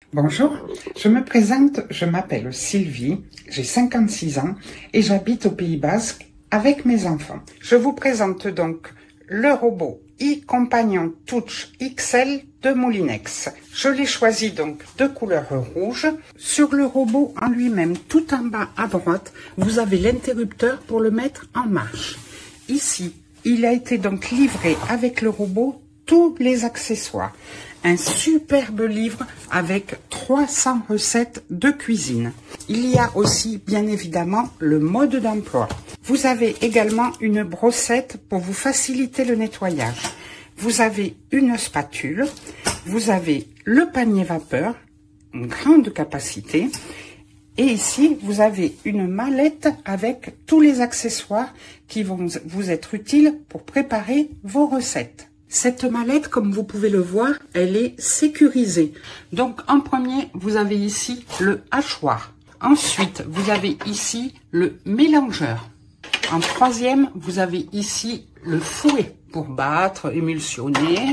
Bonjour, je me présente, je m'appelle Sylvie, j'ai 56 ans et j'habite au Pays Basque avec mes enfants. Je vous présente donc le robot e-Compagnon Touch XL de Moulinex. Je l'ai choisi donc de couleur rouge. Sur le robot en lui-même, tout en bas à droite, vous avez l'interrupteur pour le mettre en marche. Ici, il a été donc livré avec le robot tous les accessoires. Un superbe livre avec 300 recettes de cuisine. Il y a aussi, bien évidemment, le mode d'emploi. Vous avez également une brossette pour vous faciliter le nettoyage. Vous avez une spatule, vous avez le panier vapeur, une grande capacité, et ici, vous avez une mallette avec tous les accessoires qui vont vous être utiles pour préparer vos recettes. Cette mallette, comme vous pouvez le voir, elle est sécurisée. Donc, en premier, vous avez ici le hachoir. Ensuite, vous avez ici le mélangeur. En troisième, vous avez ici le fouet pour battre, émulsionner.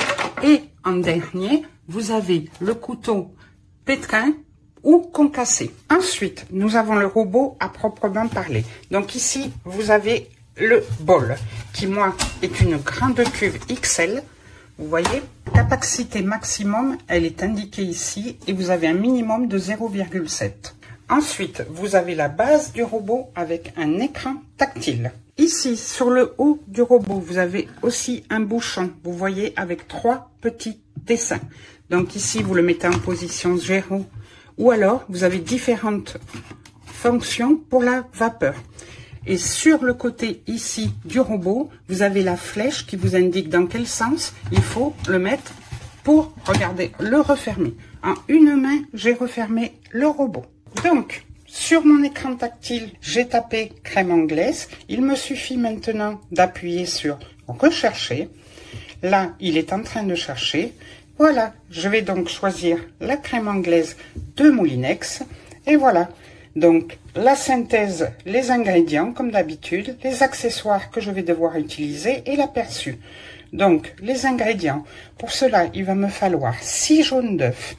Et en dernier, vous avez le couteau pétrin ou concassé. Ensuite, nous avons le robot à proprement parler. Donc ici, vous avez le bol, qui moi est une grande cuve XL. Vous voyez, capacité maximum, elle est indiquée ici et vous avez un minimum de 0,7. Ensuite, vous avez la base du robot avec un écran tactile. Ici, sur le haut du robot, vous avez aussi un bouchon, vous voyez, avec 3 petits dessins. Donc ici, vous le mettez en position 0 ou alors vous avez différentes fonctions pour la vapeur. Et sur le côté ici du robot, vous avez la flèche qui vous indique dans quel sens il faut le mettre pour, regardez, le refermer. En une main, j'ai refermé le robot. Donc, sur mon écran tactile, j'ai tapé crème anglaise. Il me suffit maintenant d'appuyer sur rechercher. Là, il est en train de chercher. Voilà, je vais donc choisir la crème anglaise de Moulinex. Et voilà. Donc, la synthèse, les ingrédients, comme d'habitude, les accessoires que je vais devoir utiliser et l'aperçu. Donc, les ingrédients. Pour cela, il va me falloir 6 jaunes d'œufs,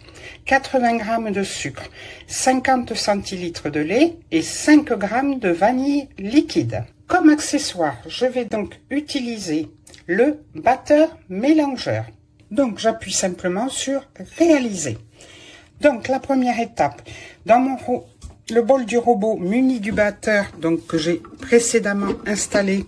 80 g de sucre, 50 centilitres de lait et 5 g de vanille liquide. Comme accessoire, je vais donc utiliser le batteur mélangeur. Donc, j'appuie simplement sur réaliser. Donc, la première étape, dans le bol du robot muni du batteur donc que j'ai précédemment installé,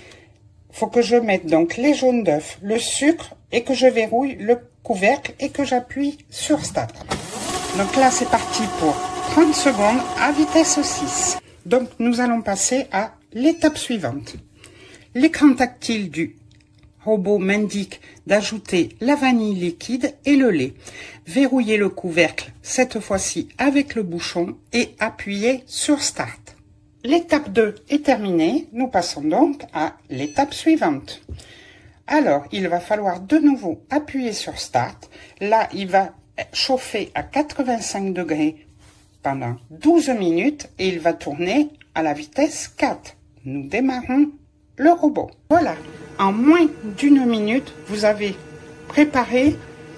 faut que je mette donc les jaunes d'œufs, le sucre et que je verrouille le couvercle et que j'appuie sur Start. Donc là c'est parti pour 30 secondes à vitesse 6. Donc nous allons passer à l'étape suivante. L'écran tactile du robot m'indique d'ajouter la vanille liquide et le lait. Verrouillez le couvercle, cette fois-ci avec le bouchon et appuyez sur Start. L'étape 2 est terminée, nous passons donc à l'étape suivante. Alors, il va falloir de nouveau appuyer sur Start. Là, il va chauffer à 85 degrés pendant 12 minutes et il va tourner à la vitesse 4. Nous démarrons le robot. Voilà, en moins d'une minute, vous avez préparé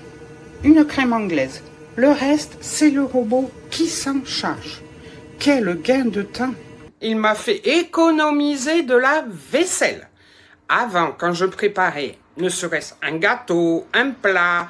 une crème anglaise. Le reste, c'est le robot qui s'en charge. Quel gain de temps! Il m'a fait économiser de la vaisselle. Avant, quand je préparais, ne serait-ce un gâteau, un plat,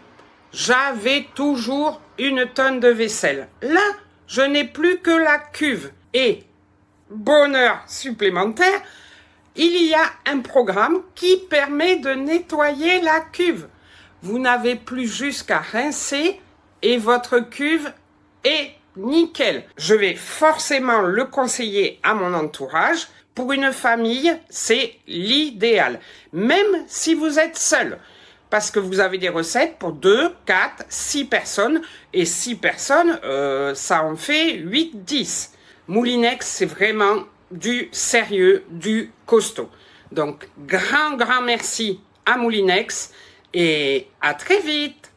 j'avais toujours une tonne de vaisselle. Là, je n'ai plus que la cuve. Et, bonheur supplémentaire, il y a un programme qui permet de nettoyer la cuve. Vous n'avez plus juste qu'à rincer et votre cuve est nickel. Je vais forcément le conseiller à mon entourage. Pour une famille, c'est l'idéal. Même si vous êtes seul. Parce que vous avez des recettes pour 2, 4, 6 personnes. Et 6 personnes, ça en fait 8, 10. Moulinex, c'est vraiment du sérieux, du costaud. Donc, grand merci à Moulinex et à très vite.